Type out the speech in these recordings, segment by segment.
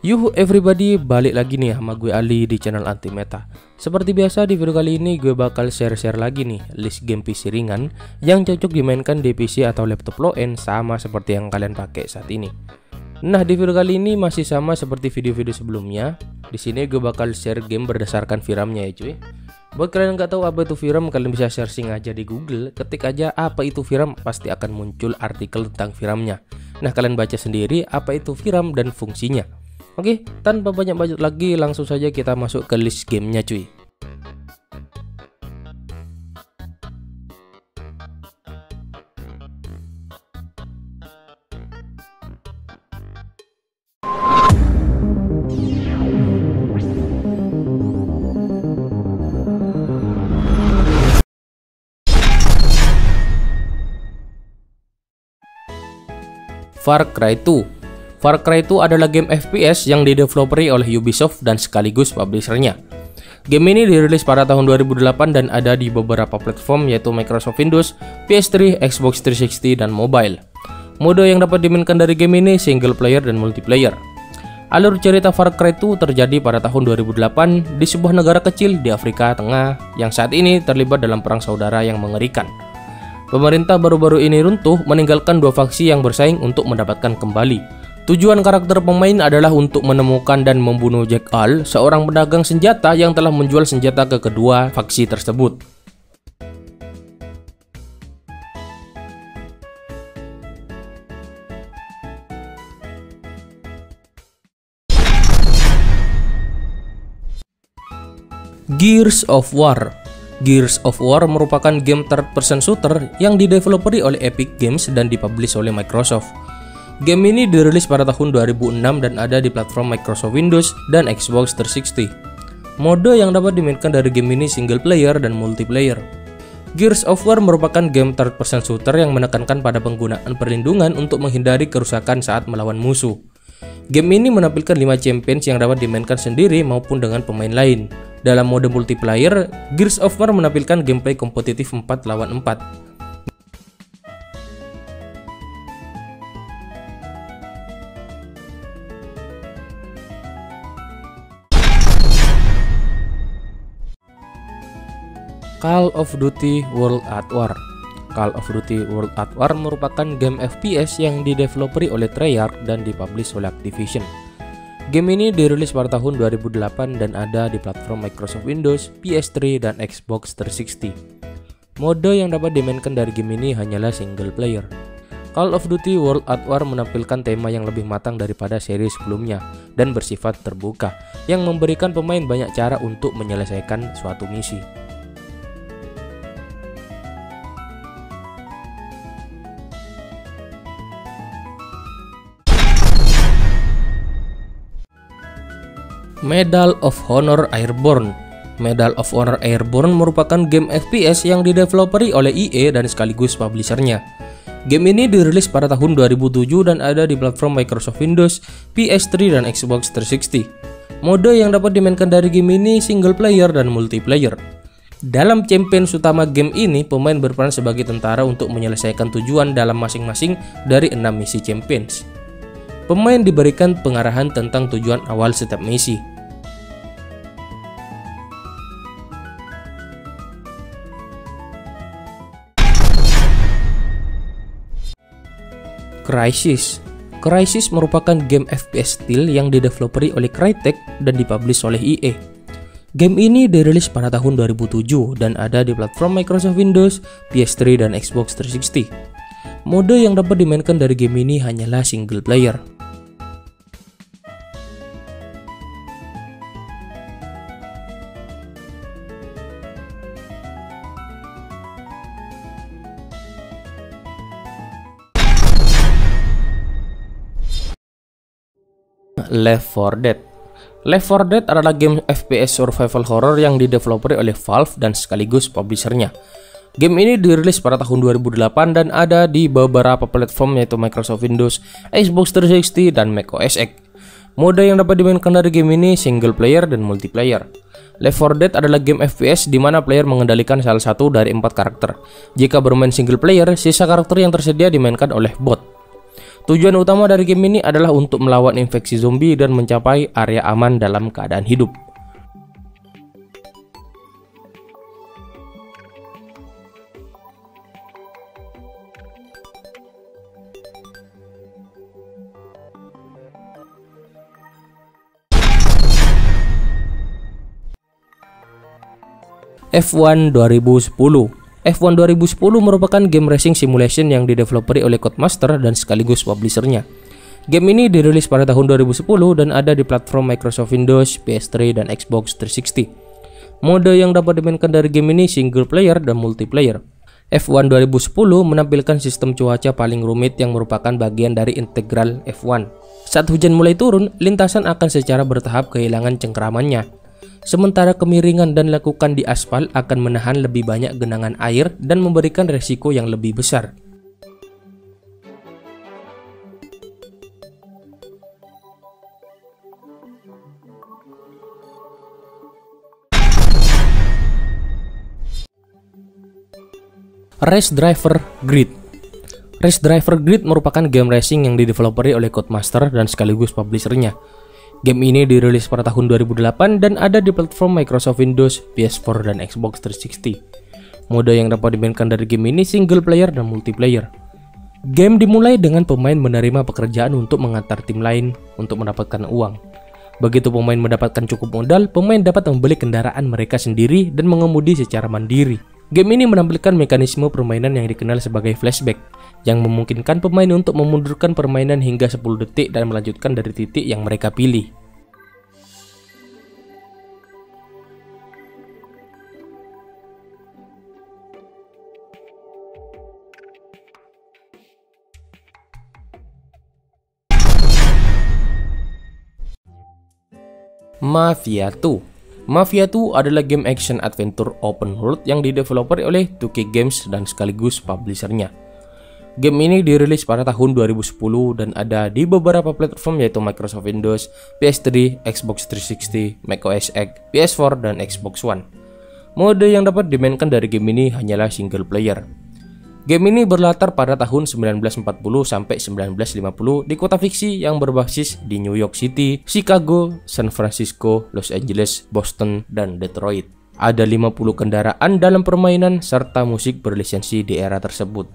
Yuhu everybody, balik lagi nih sama gue Ali di channel Anti Meta. Seperti biasa di video kali ini gue bakal share-share lagi nih list game PC ringan yang cocok dimainkan di PC atau laptop low-end sama seperti yang kalian pakai saat ini. Nah, di video kali ini masih sama seperti video-video sebelumnya. Di sini gue bakal share game berdasarkan VRAM-nya ya cuy. Buat kalian yang nggak tahu apa itu VRAM, kalian bisa searching aja di Google, ketik aja apa itu VRAM, pasti akan muncul artikel tentang VRAM-nya. Nah, kalian baca sendiri apa itu VRAM dan fungsinya. Oke, tanpa banyak bacot lagi, langsung saja kita masuk ke list gamenya cuy. Far Cry 2. Far Cry 2 adalah game FPS yang dideveloperi oleh Ubisoft dan sekaligus publishernya. Game ini dirilis pada tahun 2008 dan ada di beberapa platform yaitu Microsoft Windows, PS3, Xbox 360, dan mobile. Mode yang dapat dimainkan dari game ini single player dan multiplayer. Alur cerita Far Cry 2 terjadi pada tahun 2008 di sebuah negara kecil di Afrika Tengah yang saat ini terlibat dalam perang saudara yang mengerikan. Pemerintah baru-baru ini runtuh meninggalkan dua faksi yang bersaing untuk mendapatkan kembali. Tujuan karakter pemain adalah untuk menemukan dan membunuh Jack Al, seorang pedagang senjata yang telah menjual senjata ke kedua faksi tersebut. Gears of War. Gears of War merupakan game third-person shooter yang dideveloperi oleh Epic Games dan dipublish oleh Microsoft. Game ini dirilis pada tahun 2006 dan ada di platform Microsoft Windows dan Xbox 360. Mode yang dapat dimainkan dari game ini single player dan multiplayer. Gears of War merupakan game third-person shooter yang menekankan pada penggunaan perlindungan untuk menghindari kerusakan saat melawan musuh. Game ini menampilkan 5 champions yang dapat dimainkan sendiri maupun dengan pemain lain. Dalam mode multiplayer, Gears of War menampilkan gameplay kompetitif 4 lawan 4. Call of Duty World at War. Call of Duty World at War merupakan game FPS yang dideveloperi oleh Treyarch dan dipublish oleh Activision. Game ini dirilis pada tahun 2008 dan ada di platform Microsoft Windows, PS3, dan Xbox 360. Mode yang dapat dimainkan dari game ini hanyalah single player. Call of Duty World at War menampilkan tema yang lebih matang daripada seri sebelumnya dan bersifat terbuka, yang memberikan pemain banyak cara untuk menyelesaikan suatu misi. Medal of Honor Airborne. Medal of Honor Airborne merupakan game FPS yang dideveloperi oleh EA dan sekaligus publishernya. Game ini dirilis pada tahun 2007 dan ada di platform Microsoft Windows, PS3, dan Xbox 360. Mode yang dapat dimainkan dari game ini single player dan multiplayer. Dalam champions utama game ini, pemain berperan sebagai tentara untuk menyelesaikan tujuan dalam masing-masing dari 6 misi champions. Pemain diberikan pengarahan tentang tujuan awal setiap misi. Crysis. Crysis merupakan game FPS stealth yang dideveloperi oleh Crytek dan dipublish oleh EA. Game ini dirilis pada tahun 2007 dan ada di platform Microsoft Windows, PS3, dan Xbox 360. Mode yang dapat dimainkan dari game ini hanyalah single player. Left 4 Dead. Left 4 Dead adalah game FPS survival horror yang dideveloperi oleh Valve dan sekaligus publishernya. Game ini dirilis pada tahun 2008 dan ada di beberapa platform yaitu Microsoft Windows, Xbox 360, dan Mac OS X. Mode yang dapat dimainkan dari game ini single player dan multiplayer. Left 4 Dead adalah game FPS di mana player mengendalikan salah satu dari 4 karakter. Jika bermain single player, sisa karakter yang tersedia dimainkan oleh bot. Tujuan utama dari game ini adalah untuk melawan infeksi zombie dan mencapai area aman dalam keadaan hidup. F1 2010. F1 2010 merupakan game racing simulation yang dideveloperi oleh Codemaster dan sekaligus publishernya. Game ini dirilis pada tahun 2010 dan ada di platform Microsoft Windows, PS3, dan Xbox 360. Mode yang dapat dimainkan dari game ini single player dan multiplayer. F1 2010 menampilkan sistem cuaca paling rumit yang merupakan bagian dari integral F1. Saat hujan mulai turun, lintasan akan secara bertahap kehilangan cengkeramannya. Sementara kemiringan dan lekukan di aspal akan menahan lebih banyak genangan air dan memberikan resiko yang lebih besar. Race Driver Grid. Race Driver Grid merupakan game racing yang dideveloperi oleh Codemaster dan sekaligus publishernya. Game ini dirilis pada tahun 2008 dan ada di platform Microsoft Windows, PS4, dan Xbox 360. Mode yang dapat dimainkan dari game ini single player dan multiplayer. Game dimulai dengan pemain menerima pekerjaan untuk mengantar tim lain untuk mendapatkan uang. Begitu pemain mendapatkan cukup modal, pemain dapat membeli kendaraan mereka sendiri dan mengemudi secara mandiri. Game ini menampilkan mekanisme permainan yang dikenal sebagai flashback, yang memungkinkan pemain untuk memundurkan permainan hingga 10 detik dan melanjutkan dari titik yang mereka pilih. Mafia 2. Mafia 2 adalah game action adventure open world yang dideveloperi oleh 2K Games dan sekaligus publishernya. Game ini dirilis pada tahun 2010 dan ada di beberapa platform yaitu Microsoft Windows, PS3, Xbox 360, macOS X, PS4, dan Xbox One. Mode yang dapat dimainkan dari game ini hanyalah single player. Game ini berlatar pada tahun 1940 sampai 1950 di kota fiksi yang berbasis di New York City, Chicago, San Francisco, Los Angeles, Boston, dan Detroit. Ada 50 kendaraan dalam permainan serta musik berlisensi di era tersebut.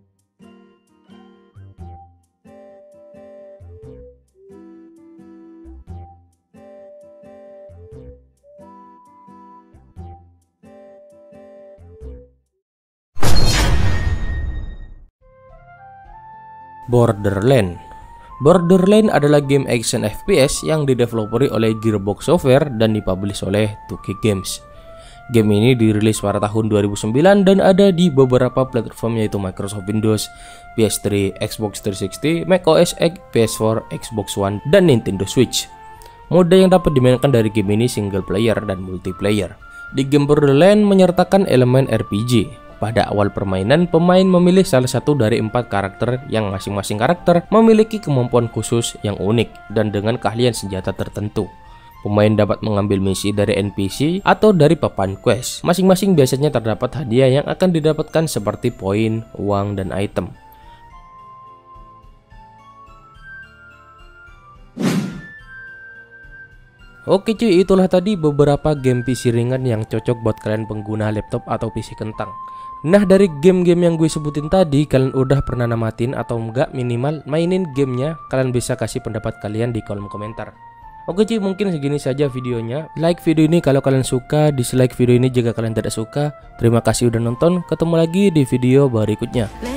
Borderlands. Borderlands adalah game action FPS yang dideveloperi oleh Gearbox Software dan dipublish oleh 2K Games. Game ini dirilis pada tahun 2009 dan ada di beberapa platform yaitu Microsoft Windows, PS3, Xbox 360, macOS X, PS4, Xbox One, dan Nintendo Switch. Mode yang dapat dimainkan dari game ini single player dan multiplayer. Di game Borderlands menyertakan elemen RPG. Pada awal permainan, pemain memilih salah satu dari 4 karakter yang masing-masing karakter memiliki kemampuan khusus yang unik dan dengan keahlian senjata tertentu. Pemain dapat mengambil misi dari NPC atau dari papan quest. Masing-masing biasanya terdapat hadiah yang akan didapatkan seperti poin, uang, dan item. Oke cuy, itulah tadi beberapa game PC ringan yang cocok buat kalian pengguna laptop atau PC kentang. Nah, dari game-game yang gue sebutin tadi, kalian udah pernah namatin atau enggak? Minimal mainin gamenya, kalian bisa kasih pendapat kalian di kolom komentar. Oke cuy, mungkin segini saja videonya. Like video ini kalau kalian suka, dislike video ini jika kalian tidak suka. Terima kasih udah nonton, ketemu lagi di video berikutnya.